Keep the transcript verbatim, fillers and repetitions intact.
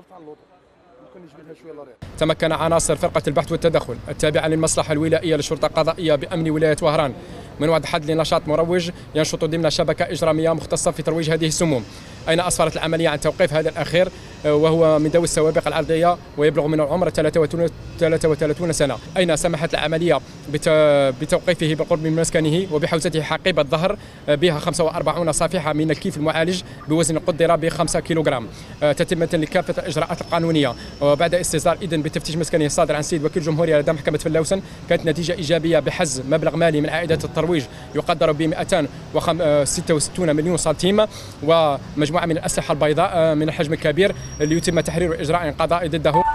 خفت على اللوطو ممكن نجبدها شويه للرياض. تمكن عناصر فرقة البحث والتدخل التابعة للمصلحة الولائية للشرطة القضائية بأمن ولاية وهران من وضع حد لنشاط مروج ينشط ضمن شبكة إجرامية مختصة في ترويج هذه السموم، أين أسفرت العملية عن توقيف هذا الأخير وهو من ذوي السوابق العرضية ويبلغ من العمر ثلاثة وثلاثين سنة، أين سمحت العملية بتوقيفه بالقرب من مسكنه وبحوزته حقيبة ظهر بها خمسة وأربعين صفيحة من الكيف المعالج بوزن قدر ب خمسة كيلوغرام، تتمة لكافة الإجراءات القانونية. وبعد استصدار إذن بتفتيش مسكنه الصادر عن سيد وكيل الجمهورية لدى محكمة فلوسن كانت نتيجة إيجابية بحز مبلغ مالي من عائدات الترويج يقدر ب مئتين وستة وستين مليون سنتيم ومجموعة من الأسلحة البيضاء من الحجم الكبير اللي يتم تحرير إجراء قضائي ضده.